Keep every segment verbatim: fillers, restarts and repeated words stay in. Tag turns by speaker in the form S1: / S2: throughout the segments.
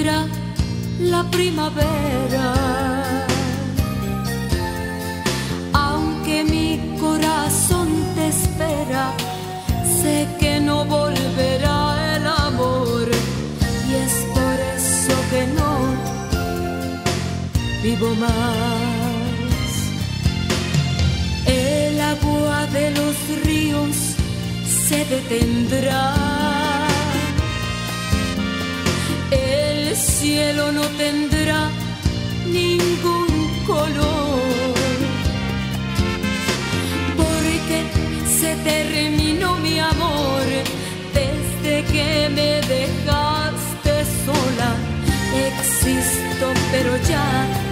S1: vendrá la primavera. Aunque mi corazón te espera, sé que no volverá el amor, y es por eso que no vivo más. El agua de los ríos se detendrá, el cielo no tendrá ningún color, porque se terminó mi amor desde que me dejaste sola. Existo, pero ya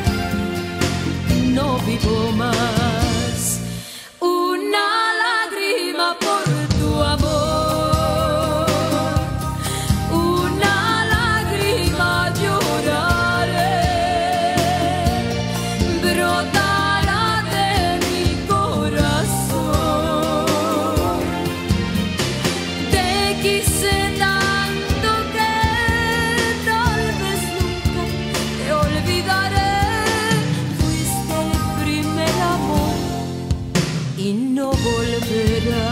S1: no vivo más. Una lágrima por tu amor, una lágrima lloraré, brotará de mi corazón. Te quise tanto que tal vez nunca te olvidaré. Fuiste el primer amor y no volverá.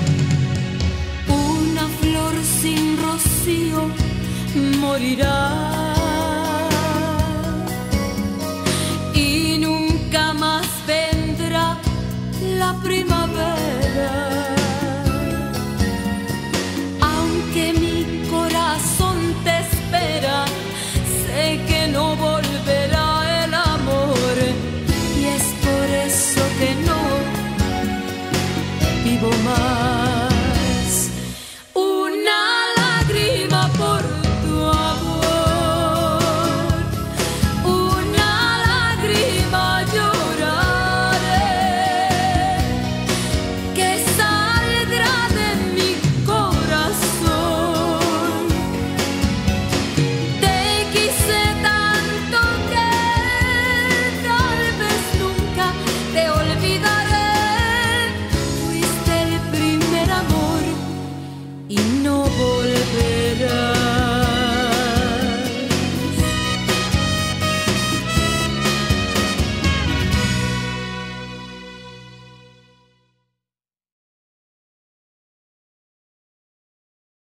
S1: Una flor sin rocío morirá.